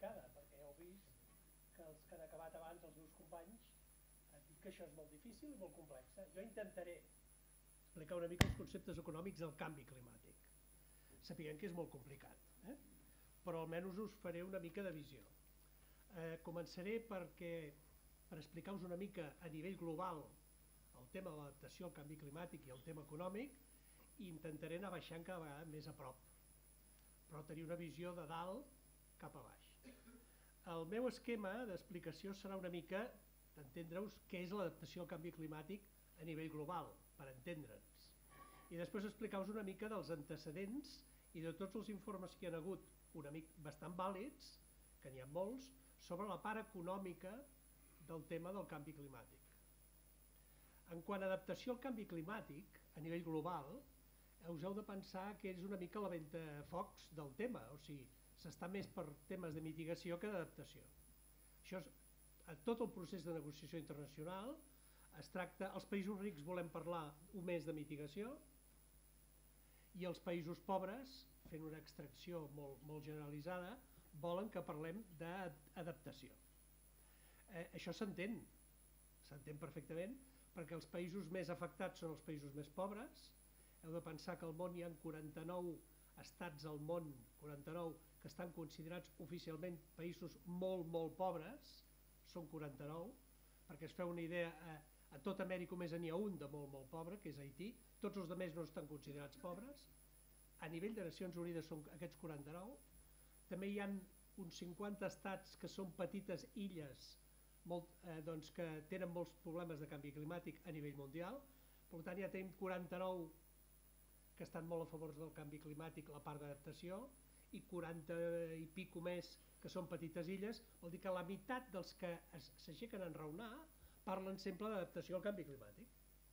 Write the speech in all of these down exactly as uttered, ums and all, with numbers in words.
complicada, perquè heu vist que els que han acabat abans, els meus companys, han dit que això és molt difícil i molt complex. Jo intentaré explicar una mica els conceptes econòmics del canvi climàtic, sapiguem que és molt complicat, eh? Però almenys us faré una mica de visió. Eh, començaré perquè, per explicar-vos una mica a nivell global el tema de l'adaptació al canvi climàtic i el tema econòmic, i intentaré anar baixant cada vegada més a prop, però tenir una visió de dalt cap a baix. El meu esquema d'explicació serà una mica d'entendre-us què és l'adaptació al canvi climàtic a nivell global, per entendre'ns. I després explicar-vos una mica dels antecedents i de tots els informes que hi ha hagut, una mica bastant vàlids, que n'hi ha molts, sobre la part econòmica del tema del canvi climàtic. En quant a adaptació al canvi climàtic, a nivell global, us heu de pensar que és una mica la ventafocs del tema, o sigui, s'està més per temes de mitigació que d'adaptació. Això és, a tot el procés de negociació internacional es tracta, els països rics volem parlar només de mitigació i els països pobres, fent una extracció molt, molt generalitzada, volen que parlem d'adaptació. Eh, això s'entén, s'entén perfectament, perquè els països més afectats són els països més pobres. Heu de pensar que al món hi ha quaranta-nou estats al món, quaranta-nou, que estan considerats oficialment països molt, molt pobres, són quaranta-nou, perquè es feu una idea, a, a tot Amèrica només n'hi ha un de molt, molt pobre, que és Haití, tots els altres no estan considerats pobres, a nivell de Nacions Unides són aquests quaranta-nou, també hi ha uns cinquanta estats que són petites illes molt, eh, doncs, que tenen molts problemes de canvi climàtic a nivell mundial, per tant ja tenim quaranta-nou que estan molt a favor del canvi climàtic, la part d'adaptació, i quaranta i pico més que són petites illes, vol dir que la meitat dels que s'aixequen a enraonar parlen sempre d'adaptació al canvi climàtic.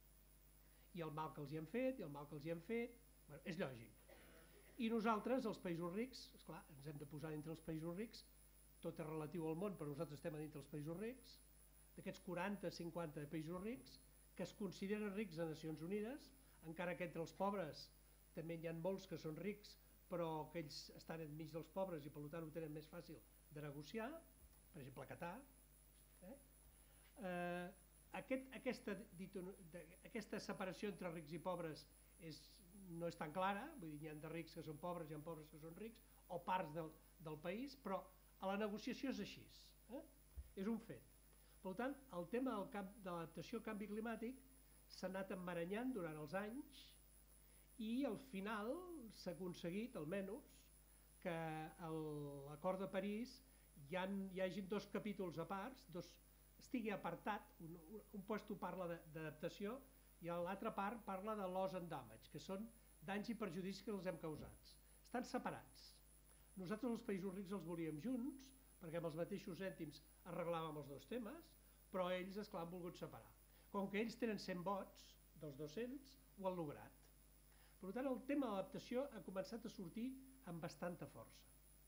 I el mal que els hi han fet, i el mal que els hi han fet, bueno, és lògic. I nosaltres, els països rics, esclar, ens hem de posar dintre els països rics, tot és relatiu al món, però nosaltres estem dintre els països rics, d'aquests quaranta cinquanta països rics, que es consideren rics a Nacions Unides, encara que entre els pobres també hi ha molts que són rics, però que ells estan enmig dels pobres i per tant ho tenen més fàcil de negociar, per exemple Qatar. Eh? Eh, aquest, aquesta, aquesta separació entre rics i pobres és, no és tan clara, vull dir, hi ha de rics que són pobres, hi ha pobres que són rics, o parts del, del país, però a la negociació és així, eh? És un fet. Per tant, el tema del camp, de l'adaptació al canvi climàtic s'ha anat emmaranyant durant els anys i al final s'ha aconseguit, almenys, que a l'acord de París hi, ha, hi hagi dos capítols a part, dos, estigui apartat, un, un puesto parla d'adaptació i l'altra part parla de loss and damage, que són danys i perjudicis que els hem causats. Estan separats. Nosaltres els països rics els volíem junts, perquè amb els mateixos cèntims arreglàvem els dos temes, però ells, esclar, han volgut separar. Com que ells tenen cent vots dels dos-cents, ho han lograt. Per tant, el tema de l'adaptació ha començat a sortir amb bastanta força.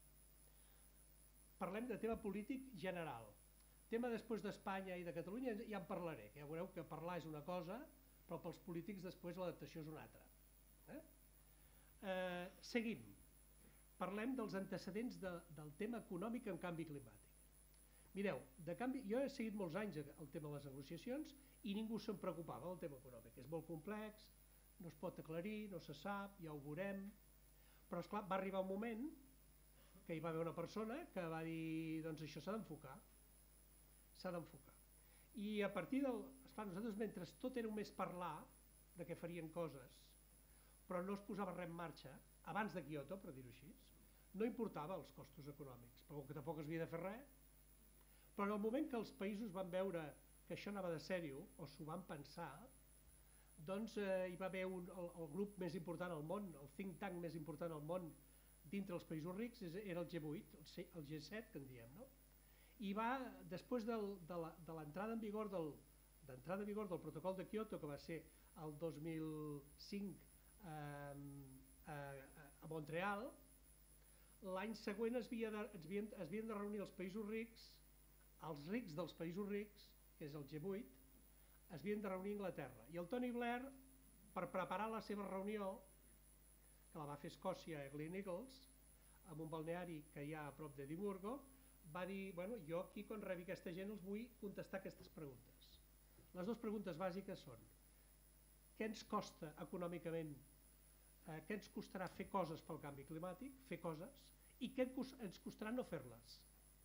Parlem de tema polític general. Tema després d'Espanya i de Catalunya ja en parlaré, ja veureu que parlar és una cosa, però pels polítics després l'adaptació és una altra. Eh? Eh, seguim. Parlem dels antecedents de, del tema econòmic en canvi climàtic. Mireu, de canvi, jo he seguit molts anys el tema de les negociacions i ningú se'n preocupava del tema econòmic. És molt complex, no es pot aclarir, no se sap, ja ho veurem, però esclar, va arribar un moment que hi va haver una persona que va dir, doncs això s'ha d'enfocar, s'ha d'enfocar. I a partir del, esclar, nosaltres mentre tot era només parlar de què farien coses, però no es posava res en marxa, abans de Kyoto, per dir-ho així, no importava els costos econòmics, però que tampoc es havia de fer res, però en el moment que els països van veure que això anava de sèrio, o s'ho van pensar, doncs eh, hi va haver un, el, el grup més important al món, el think tank més important al món dintre els països rics, era el G vuit, el G set que en diem, no? I va, després del, de l'entrada en vigor del, d'entrada en vigor del protocol de Kyoto, que va ser el dos mil cinc eh, a, a Montreal, l'any següent es, havia de, es, havien, es havien de reunir els països rics, els rics dels països rics, que és el G vuit, es havien de reunir a Anglaterra. I el Tony Blair, per preparar la seva reunió, que la va fer Escòcia a Gleneagles, amb un balneari que hi ha a prop d'Edimburgo, va dir, bueno, jo aquí quan rebi aquesta gent els vull contestar aquestes preguntes. Les dues preguntes bàsiques són: què ens costa econòmicament, eh, què ens costarà fer coses pel canvi climàtic, fer coses, i què ens costarà no fer-les,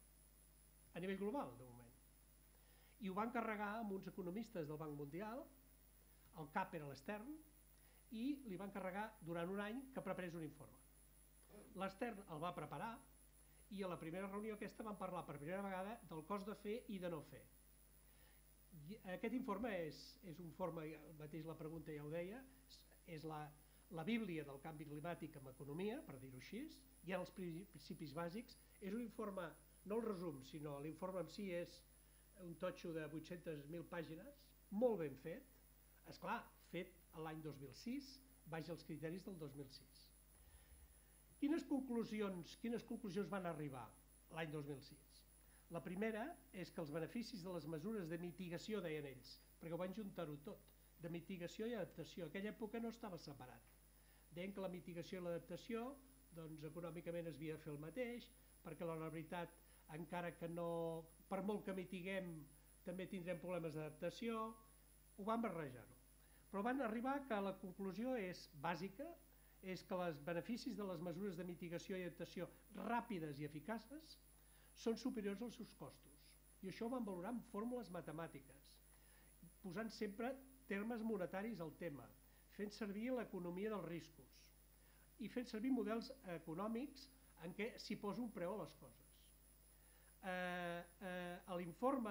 a nivell global, de moment. I ho van carregar amb uns economistes del Banc Mundial, el cap era l'Stern, i li van carregar durant un any que preparés un informe. L'Stern el va preparar i a la primera reunió aquesta van parlar per primera vegada del cost de fer i de no fer. I aquest informe és, és un informe, mateix la pregunta ja ho deia, és la, la bíblia del canvi climàtic en economia, per dir-ho així, hi ha els principis bàsics, és un informe, no el resum, sinó l'informe en si és un totxo de vuit-centes mil pàgines, molt ben fet, esclar, fet l'any dos mil sis, baix als criteris del dos mil sis. Quines conclusions, quines conclusions van arribar l'any dos mil sis? La primera és que els beneficis de les mesures de mitigació, deien ells, perquè ho van juntar-ho tot, de mitigació i adaptació. En aquella època no estava separat. Deien que la mitigació i l'adaptació, doncs econòmicament es havia de fer el mateix, perquè la veritat, encara que no, per molt que mitiguem, també tindrem problemes d'adaptació, ho van barrejar-ho. Però van arribar que la conclusió és bàsica, és que els beneficis de les mesures de mitigació i adaptació ràpides i eficaces són superiors als seus costos. I això ho van valorar amb fórmules matemàtiques, posant sempre termes monetaris al tema, fent servir l'economia dels riscos i fent servir models econòmics en què s'hi posa un preu a les coses. Eh, eh, a l'informe,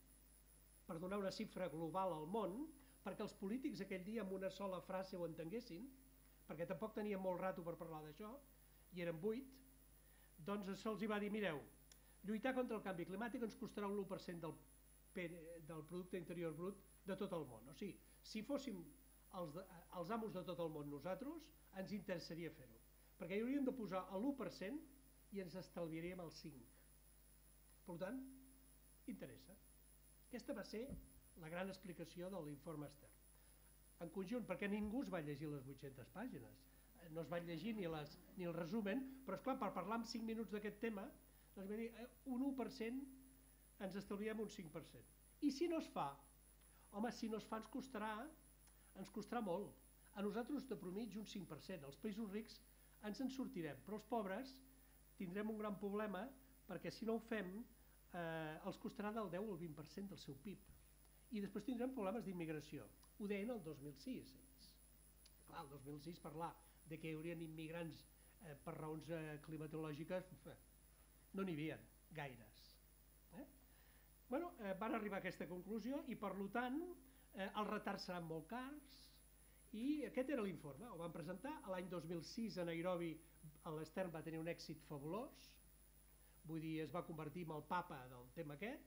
per donar una xifra global al món, perquè els polítics aquell dia amb una sola frase ho entenguessin, perquè tampoc tenien molt rato per parlar d'això, i eren vuit, doncs se'ls va dir, mireu, lluitar contra el canvi climàtic ens costarà un u per cent del, del producte interior brut de tot el món. O sigui, si fóssim els, de, els amos de tot el món nosaltres, ens interessaria fer-ho, perquè hi hauríem de posar l'u per cent i ens estalviaríem el cinc per cent. Per tant, interessa. Aquesta va ser la gran explicació de l'informe Stern. En conjunt, perquè ningú es va llegir les vuit-centes pàgines, no es van llegir ni, les, ni el resumen, però esclar, per parlar en cinc minuts d'aquest tema, doncs va dir, un u per cent ens estalviem un cinc per cent. I si no es fa? Home, si no es fa ens costarà, ens costarà molt. A nosaltres de promitja un cinc per cent. Als països rics ens en sortirem, però els pobres tindrem un gran problema perquè si no ho fem eh, els costarà del deu al vint per cent del seu P I B. I després tindrem problemes d'immigració. Ho deien el dos mil sis. Clar, el dos mil sis parlar de que hi haurien immigrants eh, per raons eh, climatològiques, no n'hi havia gaires. Eh? Bueno, eh, van arribar a aquesta conclusió i per tant eh, els retards seran molt cars i aquest era l'informe, ho van presentar l'any dos mil sis a Nairobi. L'Stern va tenir un èxit fabulós, vull dir, es va convertir en el papa del tema aquest.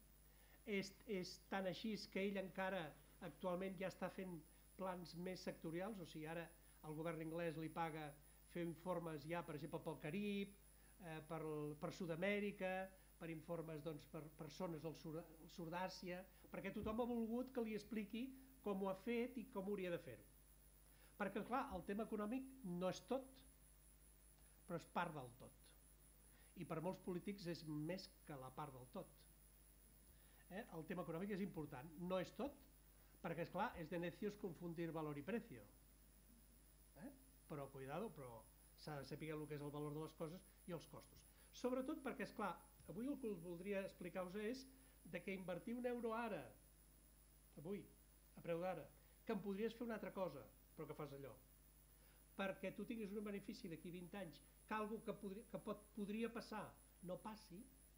És, és tan així que ell encara actualment ja està fent plans més sectorials, o sigui, ara el govern anglès li paga fer informes ja, per exemple, pel Carib, eh, per, per Sud-amèrica, per informes doncs, per, per zones del sud, sud d'Àsia, perquè tothom ha volgut que li expliqui com ho ha fet i com hauria de fer-ho. Perquè, clar, el tema econòmic no és tot, però és part del tot. I per molts polítics és més que la part del tot. Eh? El tema econòmic és important, no és tot, perquè, esclar, és de necios confundir valor i precio. Eh? Però, cuidado, però s'ha de saber el que és el valor de les coses i els costos. Sobretot perquè, esclar, avui el que voldria explicar-vos és de que invertir un euro ara, avui, a preu d'ara, que en podries fer una altra cosa, però que fas allò, perquè tu tinguis un benefici d'aquí vint anys, que algo que, podria, que pot, podria passar no passi,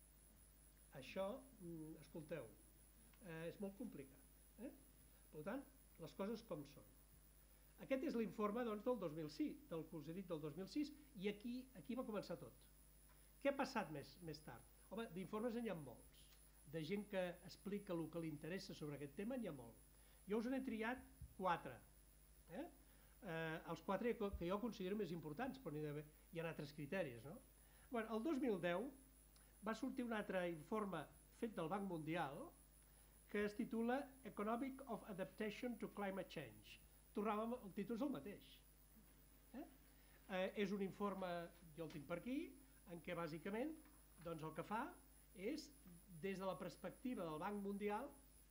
això, escolteu, eh, és molt complicat. Eh? Per tant, les coses com són. Aquest és l'informe doncs, del dos mil sis, del que us he dit del dos mil sis, i aquí, aquí va començar tot. Què ha passat més, més tard? Home, d'informes n'hi ha molts, de gent que explica el que li interessa sobre aquest tema n'hi ha molt. Jo us n'he triat quatre. Eh? Eh, els quatre que jo considero més importants, però hi ha altres criteris. No? Bueno, el dos mil deu va sortir un altre informe fet del Banc Mundial que es titula Economic of Adaptation to Climate Change. Tornàvem, el títol és el mateix. Eh? Eh, és un informe, jo el tinc per aquí, en què bàsicament doncs el que fa és, des de la perspectiva del Banc Mundial,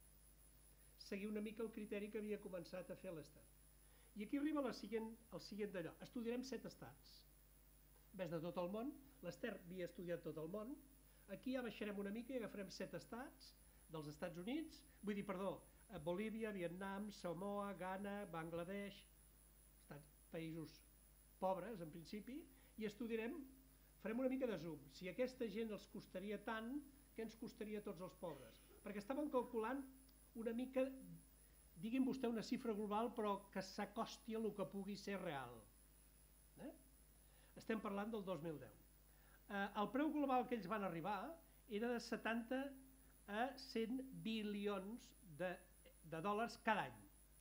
seguir una mica el criteri que havia començat a fer l'Estat. I aquí arriba la següent, el següent d'allò. Estudiarem set estats. Ves de tot el món, l'Esther havia estudiat tot el món, aquí ja baixarem una mica i agafarem set estats dels Estats Units, vull dir, perdó, Bolívia, Vietnam, Samoa, Ghana, Bangladesh, estats, països pobres en principi, i estudiarem, farem una mica de zoom. Si aquesta gent els costaria tant, què ens costaria a tots els pobres? Perquè estàvem calculant una mica, diguin vostè una xifra global, però que s'acosti a el que pugui ser real. Eh? Estem parlant del dos mil deu. Eh, el preu global que ells van arribar era de setanta a cent bilions de, de dòlars cada any,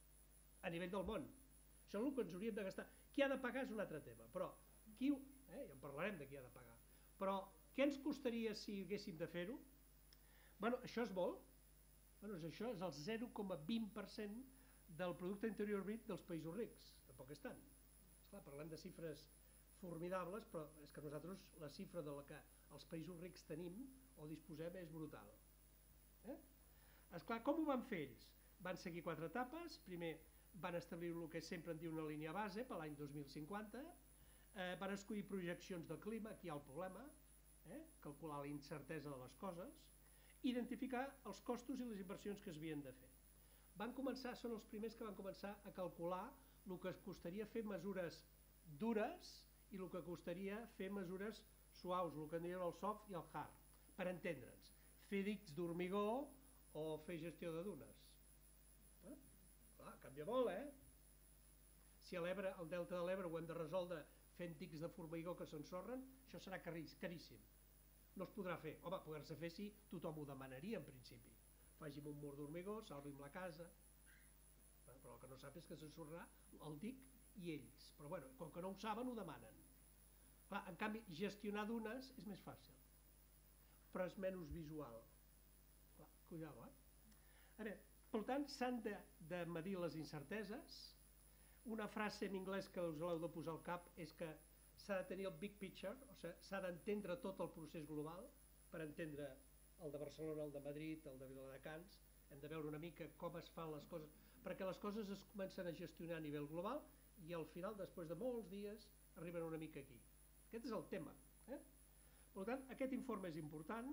a nivell del món. Això és el que ens hauríem de gastar. Qui ha de pagar és un altre tema, però qui, eh, ja en parlarem de qui ha de pagar. Però què ens costaria si haguéssim de fer-ho? Bueno, això és molt. Bueno, això és el zero coma vint per cent del producte interior brut dels països rics, tampoc és tant. Esclar, parlem de xifres formidables, però és que nosaltres la xifra de la que els països rics tenim o disposem és brutal. Eh? Esclar, com ho van fer ells? Van seguir quatre etapes. Primer van establir el que sempre en diu una línia base per l'any dos mil cinquanta, eh, van escollir projeccions del clima, aquí hi ha el problema, eh? calcular la incertesa de les coses, identificar els costos i les inversions que s'havien de fer. Van començar, són els primers que van començar a calcular el que es costaria fer mesures dures i el que costaria fer mesures suaus, el que en diuen el soft i el hard, per entendre'ns, fer dics d'hormigó o fer gestió de dunes. Eh? Clar, canvia molt, eh? Si a l'Ebre, al delta de l'Ebre ho hem de resoldre fent dics de formigó que s'ensorren, això serà caríssim. No es podrà fer. Home, poder-se fer si tothom ho demanaria en principi. Faci'm un mur d'hormigó, salvi'm la casa. Però el que no sap és que s'ensorrarà el dic i ells. Però bueno, com que no ho saben, ho demanen. Clar, en canvi, gestionar dunes és més fàcil, però és menys visual. Clar, cuidado, eh? A veure, per tant, s'han de, de medir les incerteses. Una frase en anglès que us l'heu de posar al cap és que s'ha de tenir el big picture, o sigui, s'ha d'entendre tot el procés global per entendre el de Barcelona, el de Madrid, el de Viladecans. Hem de veure una mica com es fan les coses, perquè les coses es comencen a gestionar a nivell global i al final, després de molts dies, arriben una mica aquí. Aquest és el tema. Eh? Per tant, aquest informe és important,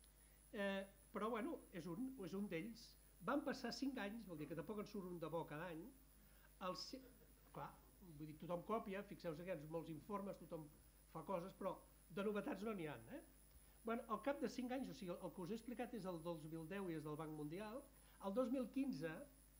eh, però bueno, és un, és un d'ells. Van passar cinc anys, vol dir que tampoc en surt un de bo cada any. El, clar, vull dir, tothom copia, fixeu-vos que hi ha molts informes, tothom fa coses, però de novetats no n'hi ha. Eh? Bueno, al cap de cinc anys, o sigui, el que us he explicat és el dos mil deu i és del Banc Mundial. El dos mil quinze,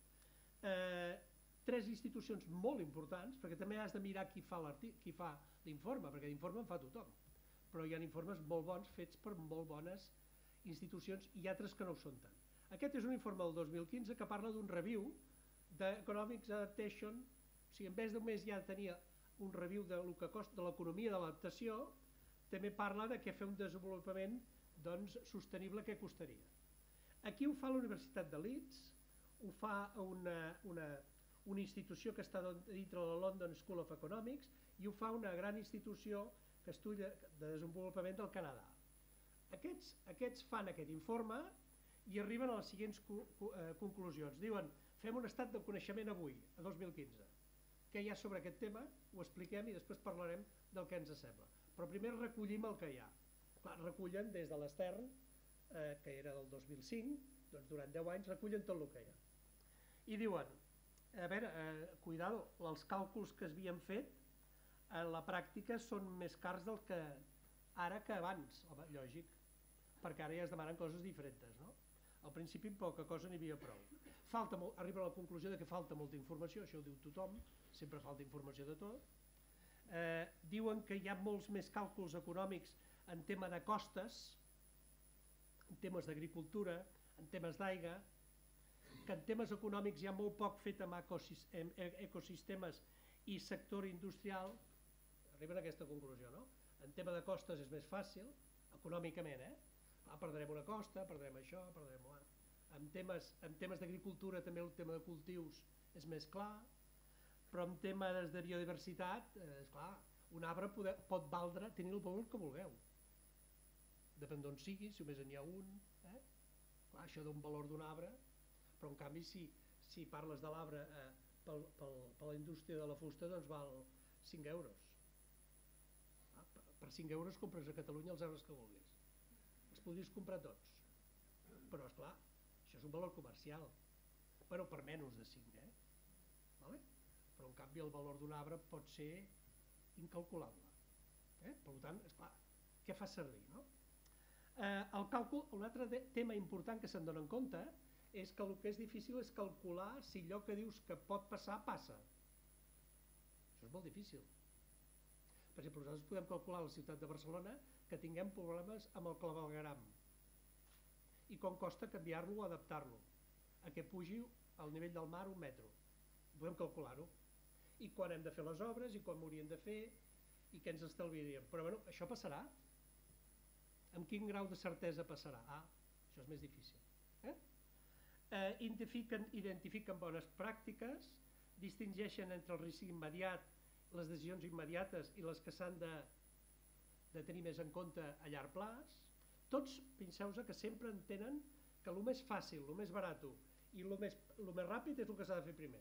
eh, tres institucions molt importants, perquè també has de mirar qui fa l'informe, perquè l'informe en fa tothom, però hi ha informes molt bons fets per molt bones institucions i altres que no ho són tant. Aquest és un informe del dos mil quinze que parla d'un review d'Economics Adaptation, o sigui, en vez de només ja tenia un review de lo que costa de l'economia de l'adaptació, també parla de què fer un desenvolupament doncs, sostenible, què costaria. Aquí ho fa la Universitat de Leeds, ho fa una, una, una institució que està dintre la London School of Economics i ho fa una gran institució que estudia de desenvolupament del Canadà. Aquests, aquests fan aquest informe i arriben a les següents conclusions. Diuen, fem un estat del coneixement avui, a dos mil quinze. Què hi ha sobre aquest tema? Ho expliquem i després parlarem del que ens sembla. Però primer recollim el que hi ha. Clar, recullen des de l'Stern, eh, que era del dos mil cinc, doncs durant deu anys recullen tot el que hi ha. I diuen, a veure, eh, cuidado, els càlculs que s'havien fet en la pràctica són més cars del que ara que abans, home, lògic, perquè ara ja es demanen coses diferents, no? Al principi poca cosa n'hi havia prou. Falta molt, arriba a la conclusió de que falta molta informació, això ho diu tothom, sempre falta informació de tot. Eh, diuen que hi ha molts més càlculs econòmics en tema de costes, en temes d'agricultura, en temes d'aigua, que en temes econòmics hi ha molt poc fet amb ecosistemes i sector industrial, arriben a aquesta conclusió, no? En tema de costes és més fàcil, econòmicament, eh? Ah, perdrem una costa, perdrem això, perdrem un altre. En temes, en temes d'agricultura també el tema de cultius és més clar, però en temes de biodiversitat, eh, és clar, un arbre poder, pot valdre, tenir el valor que vulgueu. depèn d'on sigui, si només n'hi ha un, eh? Clar, això d'un valor d'un arbre, però en canvi si, si parles de l'arbre eh, per la indústria de la fusta doncs val cinc euros. Ah, per, per cinc euros compres a Catalunya els arbres que vulguis. Els podries comprar tots, però esclar, això és un valor comercial. Bueno, per menys de cinc, eh? Vale? Però en canvi el valor d'un arbre pot ser incalculable. Eh? Per tant, esclar, què fa servir, no? Eh, el càlcul, un altre tema important que se'n dona en compte és que el que és difícil és calcular si allò que dius que pot passar, passa. Això és molt difícil. Per exemple, nosaltres podem calcular a la ciutat de Barcelona que tinguem problemes amb el clavegueram i com costa canviar-lo o adaptar-lo a que pugi al nivell del mar un metro. Podem calcular-ho. I quan hem de fer les obres, i quan m'haurien de fer, i què ens estalviaríem. Però bueno, això passarà. Amb quin grau de certesa passarà? Ah, això és més difícil. Eh? Eh, identifiquen, identifiquen bones pràctiques, distingeixen entre el risc immediat, les decisions immediates i les que s'han de, de tenir més en compte a llarg plaç. Tots, penseu-vos que sempre entenen que el més fàcil, el més barat i el més, el més ràpid és el que s'ha de fer primer.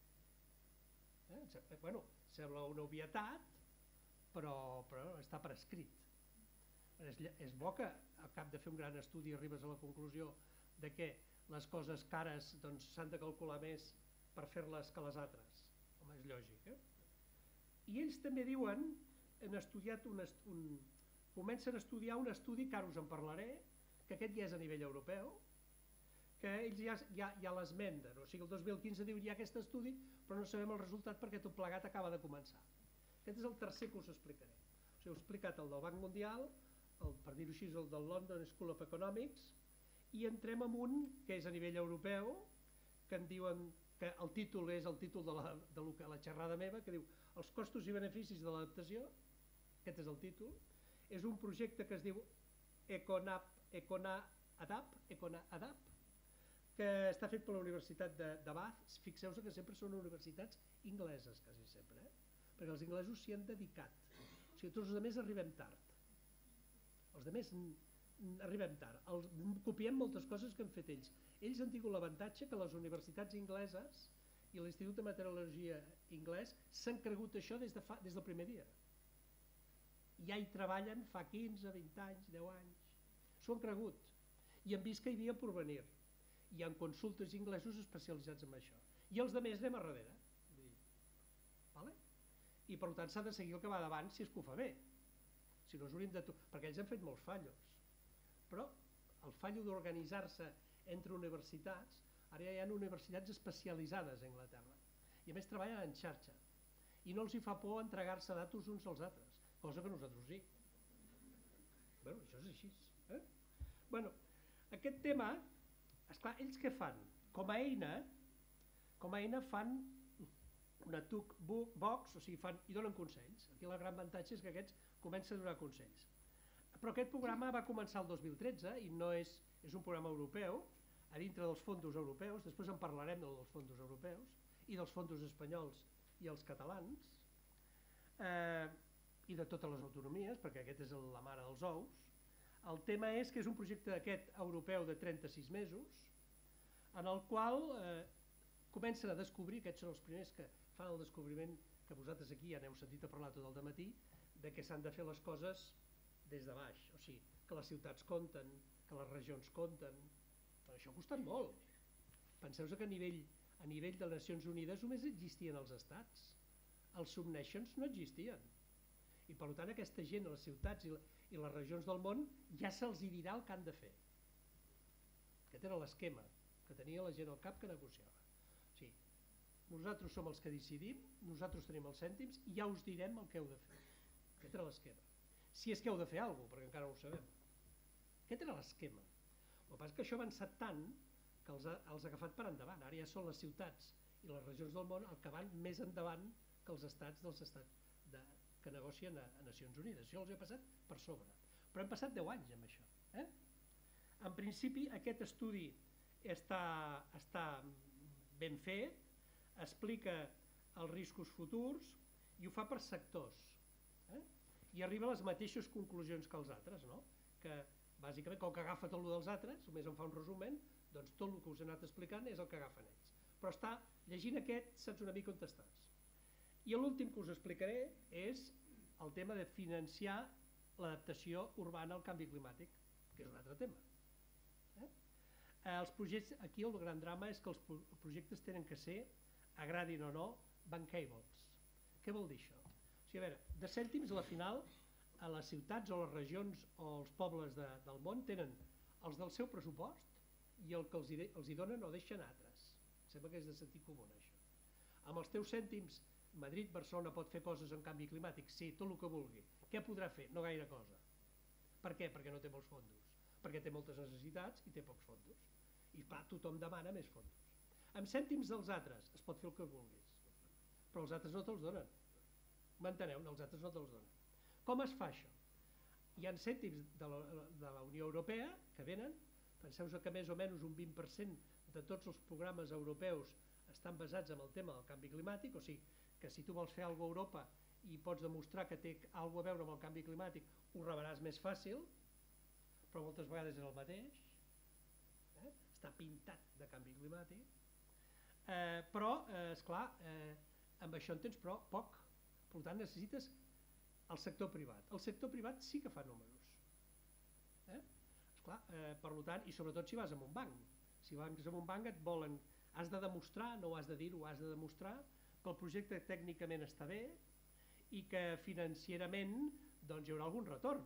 Eh? Bueno, sembla una obvietat, però, però està per escrit. És, és bo que al cap de fer un gran estudi arribes a la conclusió de que les coses cares doncs, s'han de calcular més per fer-les que les altres. Home, és lògic. Eh? I ells també diuen, han estudiat un, un, comencen a estudiar un estudi, que ara us en parlaré, que aquest ja és a nivell europeu, que ells ja, ja, ja l'esmenten. O sigui, el dos mil quinze diuen hi ha aquest estudi, però no sabem el resultat perquè tot plegat acaba de començar. Aquest és el tercer que us explicaré. O sigui, us he explicat el del Banc Mundial, el, per dir-ho així, el del London School of Economics, i entrem en un que és a nivell europeu, que en diuen que el títol és el títol de la, de la, la xerrada meva, que diu els costos i beneficis de l'adaptació. Aquest és el títol. És un projecte que es diu Econap, Econaadap, Econaadap, que està fet per la Universitat de, de Bath. Fixeu-vos que sempre són universitats ingleses, quasi sempre, eh? Perquè els inglesos s'hi han dedicat. O sigui, tots els altres arribem tard. Els altres arribem tard. Els, copiem moltes coses que han fet ells. Ells han tingut l'avantatge que les universitats ingleses i l'Institut de Meteorologia anglès s'han cregut això des, de fa, des del primer dia. Ja hi treballen fa quinze, vint anys, deu anys. S'ho han cregut. I han vist que hi havia porvenir. Hi ha consultes inglesos especialitzats en això. I els altres anem a darrere. Vale? I per tant s'ha de seguir el que va davant si és que ho fa bé. Si no s'haurien de... Perquè ells han fet molts fallos. Però el fallo d'organitzar-se entre universitats, ara ja hi ha universitats especialitzades a Anglaterra. I a més treballen en xarxa. I no els hi fa por entregar-se datos uns als altres, cosa que nosaltres sí. Bé, això és així. Eh? Bueno, aquest tema, esclar, ells què fan? Com a eina, com a eina fan una tuc box, o sigui, fan, i donen consells. Aquí el gran avantatge és que aquests comencen a donar consells. Però aquest programa va començar el dos mil tretze i no és, és un programa europeu, a dintre dels fons europeus, després en parlarem dels fons europeus i dels fons espanyols i els catalans, eh, i de totes les autonomies, perquè aquest és la mare dels ous. El tema és que és un projecte aquest europeu de trenta-sis mesos, en el qual eh, comencen a descobrir, aquests són els primers que fan el descobriment, que vosaltres aquí ja n'heu sentit a parlar tot el dematí, de que s'han de fer les coses des de baix, o sigui, que les ciutats compten, que les regions compten, però això ha costat molt. Penseu-vos que a nivell, a nivell de les Nacions Unides només existien els estats, els subnations no existien, i per tant aquesta gent a les ciutats i, la, i les regions del món ja se'ls dirà el que han de fer. Aquest era l'esquema que tenia la gent al cap que negociava. O sigui, nosaltres som els que decidim, nosaltres tenim els cèntims i ja us direm el que heu de fer. Aquest era l'esquema. Si és que heu de fer alguna cosa, perquè encara no ho sabem. Aquest era l'esquema. El que passa és que això ha avançat tant que els ha, els ha agafat per endavant. Ara ja són les ciutats i les regions del món el que van més endavant que els estats dels estats de, que negocien a, a Nacions Unides. Això els ha passat per sobre. Però hem passat deu anys amb això. Eh? En principi aquest estudi està, està ben fet, explica els riscos futurs i ho fa per sectors. Eh? I arriba a les mateixes conclusions que els altres, no? Que Bàsicament, com que agafa tot el dels altres, només em fa un resumen, doncs tot el que us he anat explicant és el que agafen ells. Però està, llegint aquest, saps una mica on estàs. I l'últim que us explicaré és el tema de financiar l'adaptació urbana al canvi climàtic, que és un altre tema. Eh? Els projectes, aquí el gran drama és que els projectes tenen que ser, agradin o no, bancables. Què vol dir això? O sigui, a veure, de cèntims a la final, a les ciutats o les regions o els pobles de, del món tenen els del seu pressupost i el que els hi, els hi donen o deixen altres. Sembla que és de sentit comú, això. Amb els teus cèntims, Madrid, Barcelona pot fer coses en canvi climàtic? Sí, tot el que vulgui. Què podrà fer? No gaire cosa. Per què? Perquè no té molts fondos. Perquè té moltes necessitats i té pocs fondos. I clar, tothom demana més fondos. Amb cèntims dels altres es pot fer el que vulguis, però els altres no te'ls donen. M'enteneu? Els altres no te'ls donen. Com es fa això? Hi ha cèntims de la, de la Unió Europea que venen, penseu que més o menys un vint per cent de tots els programes europeus estan basats en el tema del canvi climàtic, o sigui, que si tu vols fer alguna cosa a Europa i pots demostrar que té alguna cosa a veure amb el canvi climàtic, ho rebràs més fàcil, però moltes vegades és el mateix, eh? Està pintat de canvi climàtic, eh, però, eh, esclar, eh, amb això en tens però poc, per tant necessites el sector privat. El sector privat sí que fa números. Eh? Esclar, eh, per tant, i sobretot si vas a un banc. Si vas a un banc et volen, has de demostrar, no ho has de dir-ho, has de demostrar que el projecte tècnicament està bé i que financierament doncs, hi haurà algun retorn.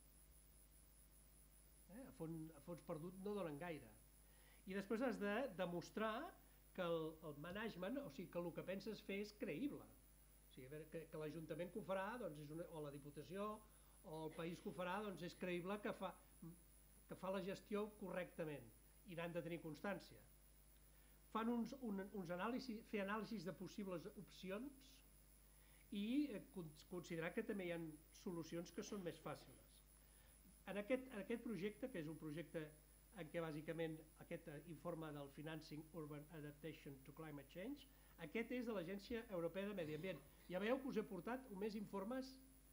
Eh? A, fons, a fons perdut no donen gaire. I després has de demostrar que el, el management, o sigui, que el que penses fer és creïble. O sigui, que, que l'Ajuntament que ho farà, doncs és una, o la Diputació, o el país que ho farà, doncs és creïble que fa, que fa la gestió correctament i n'han de tenir constància. Fan uns, un, uns anàlisis, fer anàlisis de possibles opcions i eh, considerar que també hi ha solucions que són més fàcils. En aquest, en aquest projecte, que és un projecte en què bàsicament aquest informe del Financing Urban Adaptation to Climate Change, aquest és de l'Agència Europea de Medi Ambient. Ja veieu que us he portat més informes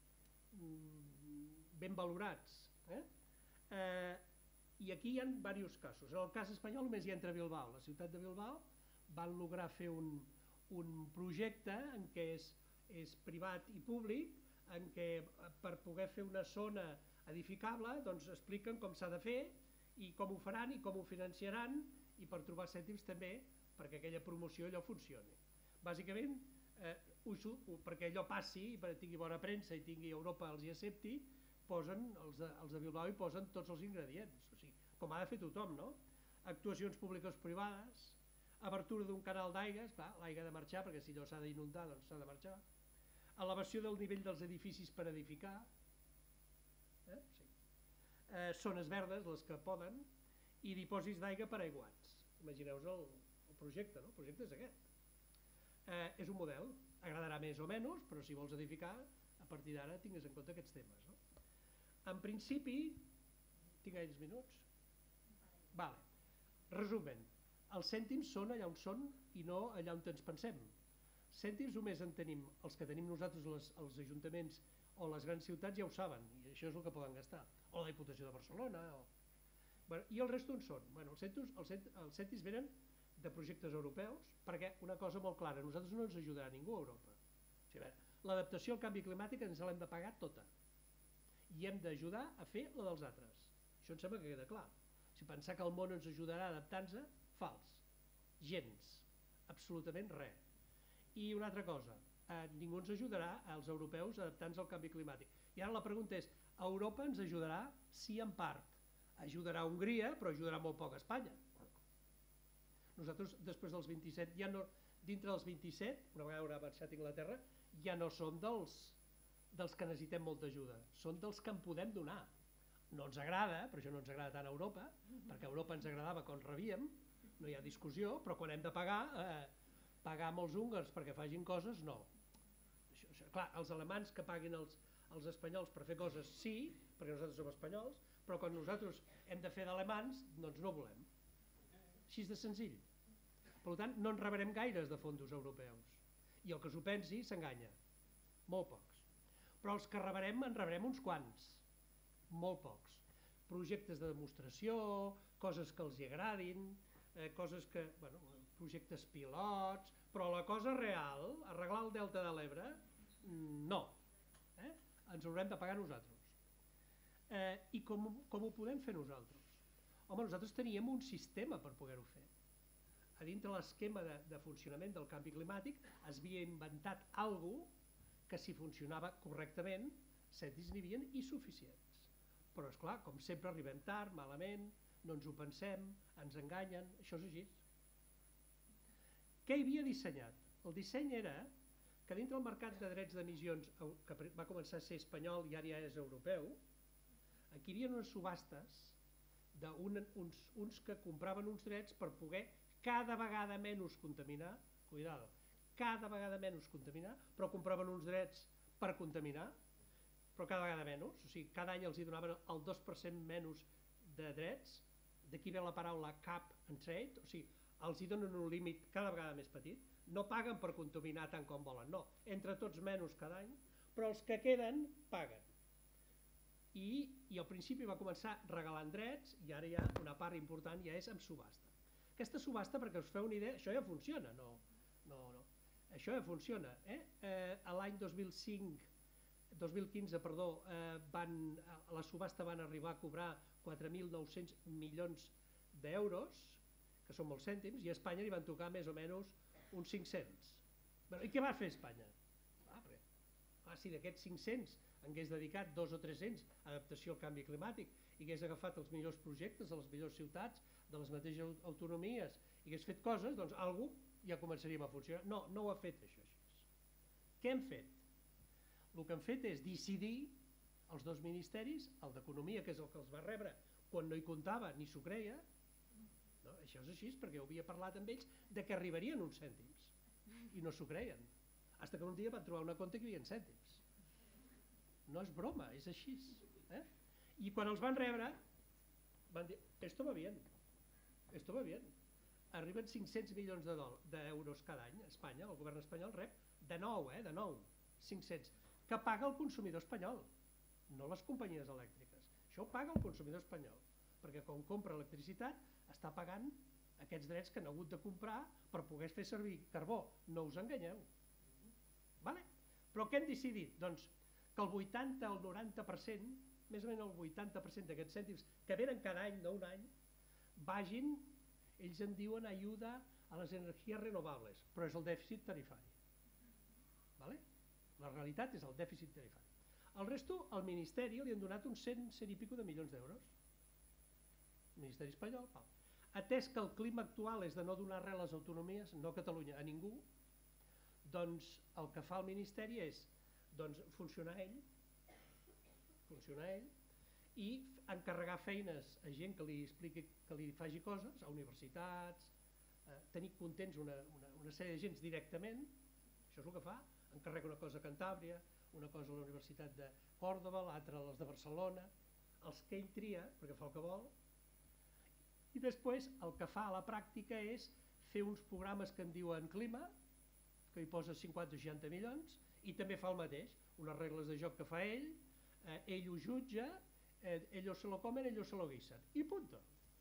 ben valorats. Eh? Eh, I aquí hi ha diversos casos. En el cas espanyol només hi ha entre Bilbao. La ciutat de Bilbao van lograr fer un, un projecte en què és, és privat i públic, en què per poder fer una zona edificable doncs expliquen com s'ha de fer i com ho faran i com ho financiaran i per trobar cèntims també perquè aquella promoció allò funcioni. Bàsicament, eh, perquè allò passi i perquè tingui bona premsa i tingui Europa els hi accepti, posen, els de, els de Bilbao hi posen tots els ingredients, o sigui, com ha de fer tothom, no? Actuacions públiques privades, abertura d'un canal d'aigües, clar, l'aigua ha de marxar perquè si allò s'ha d'inundar doncs s'ha de marxar, elevació del nivell dels edificis per edificar, eh? Sí. Eh, zones verdes, les que poden, i dipòsits d'aigua per aiguats. Imagineu-vos el, el projecte, no? El projecte és aquest. Eh, és un model, agradarà més o menys, però si vols edificar, a partir d'ara tingues en compte aquests temes. No? En principi, tinc gaires minuts? Vale. Resumen, els cèntims són allà on són i no allà on ens pensem. Cèntims només en tenim, els que tenim nosaltres, les, els ajuntaments o les grans ciutats ja ho saben, i això és el que poden gastar, o la Diputació de Barcelona. O... Bueno, i el rest on són? Bueno, els, cèntims, els, cèntims, els cèntims venen de projectes europeus, perquè una cosa molt clara, nosaltres no ens ajudarà ningú a Europa. O sigui, l'adaptació al canvi climàtic ens l'hem de pagar tota i hem d'ajudar a fer la dels altres. Això em sembla que queda clar. Si pensar que el món ens ajudarà adaptant-se, fals. Gens. Absolutament res. I una altra cosa, eh, ningú ens ajudarà als europeus adaptant-se al canvi climàtic. I ara la pregunta és, Europa ens ajudarà? Sí, en part. Ajudarà a Hongria, però ajudarà molt poc a Espanya. Nosaltres, després dels vint-i-set, ja no, dintre dels vint-i-set, una vegada haurà marxat a Anglaterra, ja no som dels, dels que necessitem molta ajuda, són dels que en podem donar. No ens agrada, per això no ens agrada tant a Europa, perquè a Europa ens agradava quan rebíem, no hi ha discussió, però quan hem de pagar, eh, pagar amb els húngars perquè facin coses, no. Això, això, clar, els alemans que paguin els, els espanyols per fer coses, sí, perquè nosaltres som espanyols, però quan nosaltres hem de fer d'alemans, doncs no volem. Així de senzill. Per tant, no en rebrem gaires de fons europeus. I el que s'ho pensi s'enganya. Molt pocs. Però els que rebrem en rebrem uns quants. Molt pocs. projectes de demostració, coses que els hi agradin, eh, coses que, bueno, projectes pilots, però la cosa real, arreglar el delta de l'Ebre, no, eh? Ens ho haurem de pagar nosaltres. Eh, I com, com ho podem fer nosaltres? Home, nosaltres teníem un sistema per poder-ho fer. A dintre l'esquema de, de funcionament del canvi climàtic es havia inventat alguna cosa que si funcionava correctament, cèntims n'hi havia i suficients. Però esclar, com sempre arribem tard, malament, no ens ho pensem, ens enganyen, això és així. Què hi havia dissenyat? El disseny era que dintre el mercat de drets d'emissions, que va començar a ser espanyol i ara ja és europeu, aquí hi havia unes subhastes d'uns uns que compraven uns drets per poder cada vegada menys contaminar, cuidado, cada vegada menys contaminar, però compraven uns drets per contaminar, però cada vegada menys, o sigui, cada any els hi donaven el dos per cent menys de drets, d'aquí ve la paraula cap and trade, o sigui, els hi donen un límit cada vegada més petit, no paguen per contaminar tant com volen, no, entre tots menys cada any, però els que queden paguen. I, i al principi va començar regalant drets i ara ja una part important ja és amb subhasta. Aquesta subhasta, perquè us feu una idea, això ja funciona, no, no, no. Això ja funciona. Eh? Eh, L'any dos mil cinc, dos mil quinze, perdó, eh, van, a la subhasta van arribar a cobrar quatre mil nou-cents milions d'euros, que són molts cèntims, i a Espanya li van tocar més o menys uns cinc-cents. Bueno, i què va fer Espanya? Ah, però, ah, si d'aquests cinc-cents en hagués dedicat dos o tres-cents a adaptació al canvi climàtic i hagués agafat els millors projectes de les millors ciutats, de les mateixes autonomies, i hagués fet coses, doncs algú ja començaríem a funcionar. No, no ho ha fet això així. Què hem fet? El que hem fet és decidir els dos ministeris, el d'Economia, que és el que els va rebre quan no hi comptava ni s'ho creia, no? Això és així perquè ho havia parlat amb ells de que arribarien uns cèntims i no s'ho creien, fins que un dia van trobar una compte que hi havia cèntims. No és broma, és així. Eh? I quan els van rebre van dir, esto va bien, esto va bien. Arriben cinc-cents milions d'euros cada any a Espanya, el govern espanyol rep de nou, eh, de nou, cinc-cents, que paga el consumidor espanyol, no les companyies elèctriques. Això ho paga el consumidor espanyol, perquè quan compra electricitat està pagant aquests drets que han hagut de comprar per poder fer servir carbó. No us enganyeu. Vale? Però què hem decidit? Doncs que el vuitanta o el noranta per cent, més o menys el vuitanta per cent d'aquests cèntims que venen cada any, no un any, vagin, ells en diuen ajuda a les energies renovables, però és el dèficit tarifari. Vale? La realitat és el dèficit tarifari. El resto, al Ministeri li han donat uns cent, cent i pico de milions d'euros. El Ministeri espanyol, val. Atès que el clima actual és de no donar res a les autonomies, no a Catalunya, a ningú, doncs el que fa el Ministeri és doncs, funcionar ell, funcionar ell, i encarregar feines a gent que li expliqui, que li faci coses, a universitats, eh, tenir contents una, una, una sèrie de gens directament, això és el que fa, encarrega una cosa a Cantàbria, una cosa a la Universitat de Còrdova, l'altra a les de Barcelona, els que ell tria, perquè fa el que vol, i després el que fa a la pràctica és fer uns programes que en diuen clima, que hi posa cinquanta o seixanta milions, i també fa el mateix, unes regles de joc que fa ell, eh, ell ho jutja, eh, ells se lo comen, ells se lo guisen, i punto.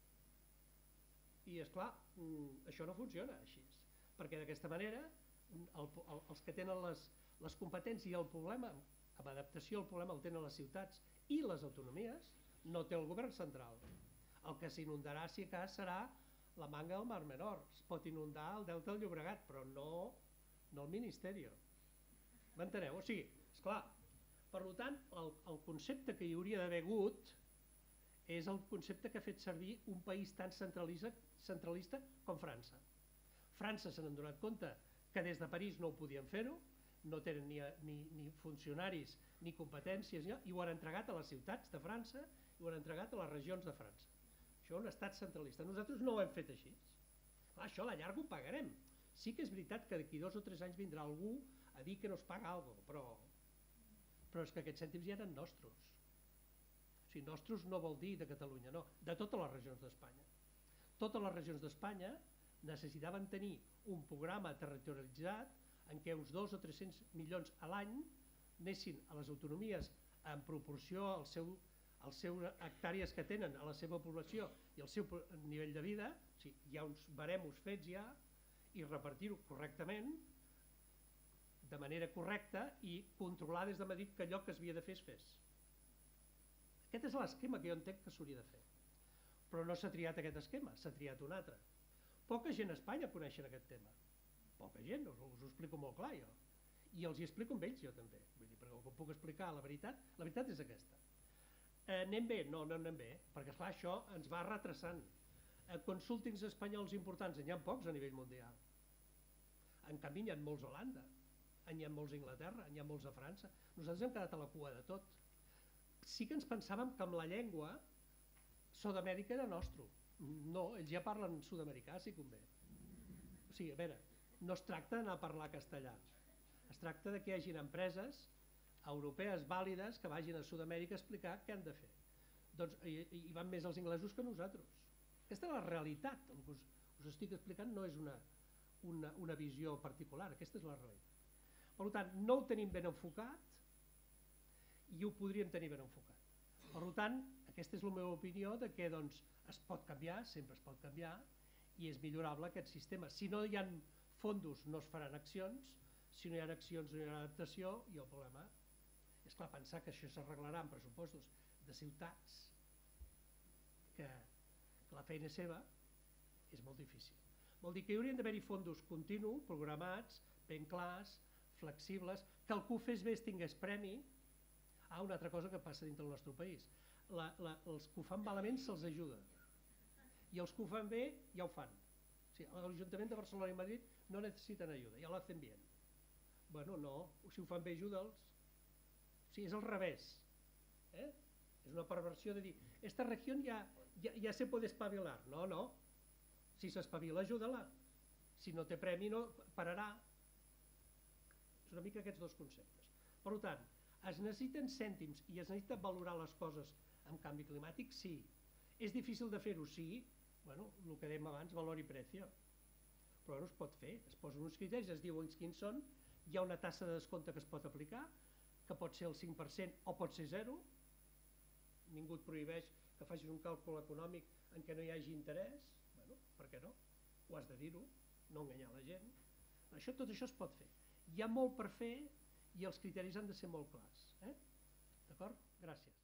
I esclar, mm, això no funciona així, perquè d'aquesta manera el, el, els que tenen les, les competències i el problema, amb adaptació al problema el tenen les ciutats i les autonomies, no té el govern central. El que s'inundarà, si cas, serà la manga del Mar Menor, es pot inundar el delta del Llobregat, però no, no el Ministeri. M'enteneu? O sigui, esclar, per tant, el, el concepte que hi hauria d'haver hagut és el concepte que ha fet servir un país tan centralista, centralista com França. França se n'han donat compte que des de París no ho podien fer-ho, no tenen ni, ni, ni funcionaris ni competències, i ho han entregat a les ciutats de França i ho han entregat a les regions de França. Això és un estat centralista. Nosaltres no ho hem fet així. Clar, això a la llarga ho pagarem. Sí que és veritat que d'aquí dos o tres anys vindrà algú a dir que no es paga alguna cosa, però, però és que aquests cèntims ja eren nostres. O sigui, nostres no vol dir de Catalunya, no, de totes les regions d'Espanya. Totes les regions d'Espanya necessitaven tenir un programa territorialitzat en què uns dos o tres-cents milions a l'any anessin a les autonomies en proporció al seu, els seus hectàrees que tenen a la seva població i el seu nivell de vida, o sigui, hi ha uns baremus fets ja, i repartir-ho correctament, de manera correcta, i controlar des de Madrid que allò que es havia de fer es fes. Aquest és l'esquema que jo entenc que s'hauria de fer. Però no s'ha triat aquest esquema, s'ha triat un altre. Poca gent a Espanya coneixen aquest tema. Poca gent, us, us ho explico molt clar jo. I els hi explico amb ells jo també. Vull dir, perquè com puc explicar la veritat, la veritat és aquesta. Eh, anem bé? No, no anem bé, perquè esclar, això ens va retrasant. Eh, consultings espanyols importants, n'hi ha pocs a nivell mundial. En canvi, n'hi ha molts a Holanda, n'hi ha molts a Anglaterra, n'hi ha molts a França. Nosaltres hem quedat a la cua de tot. Sí que ens pensàvem que amb la llengua Sud-amèrica era nostre. No, ells ja parlen sud-americà, si convé. O sigui, a veure, no es tracta d'anar a parlar castellà. Es tracta de que hi hagin empreses europees vàlides que vagin a Sud-amèrica a explicar què han de fer. Doncs hi, hi van més els inglesos que nosaltres. Aquesta és la realitat. El que us, us estic explicant no és una, una, una visió particular, aquesta és la realitat. Per tant, no ho tenim ben enfocat i ho podríem tenir ben enfocat. Per tant, aquesta és la meva opinió de que doncs, es pot canviar, sempre es pot canviar, i és millorable aquest sistema. Si no hi ha fondos no es faran accions, si no hi ha accions no hi ha adaptació, i el problema és clar, pensar que això s'arreglarà amb pressupostos de ciutats, que, que la feina és seva, és molt difícil. Vol dir que hi haurien d'haver-hi fondos continus, programats, ben clars, flexibles, que el que ho fes bé es tingués premi. Ah, una altra cosa que passa dintre del nostre país. La, la, els que ho fan malament se'ls ajuda. I els que ho fan bé ja ho fan. O sigui, l'Ajuntament de Barcelona i Madrid no necessiten ajuda, ja lo hacen bien. Bueno, no, si ho fan bé ajuda'ls. O sigui, és al revés. Eh? És una perversió de dir, esta regió ja, ja, ja se puede espavilar. No, no. Si s'espavila, ajuda-la. Si no té premi, no pararà. És una mica aquests dos conceptes. Per tant, es necessiten cèntims i es necessita valorar les coses amb canvi climàtic? Sí. És difícil de fer-ho? Sí. Bueno, el que dèiem abans, valor i precio. Però no es pot fer. Es posen uns criteris, es diuen quins són, hi ha una tassa de descompte que es pot aplicar, que pot ser el cinc per cent o pot ser zero. Ningú et prohibeix que facis un càlcul econòmic en què no hi hagi interès. Bueno, per què no? Ho has de dir-ho, no enganyar la gent. Això, tot això es pot fer. Hi ha molt per fer i els criteris han de ser molt clars. Eh? D'acord? Gràcies.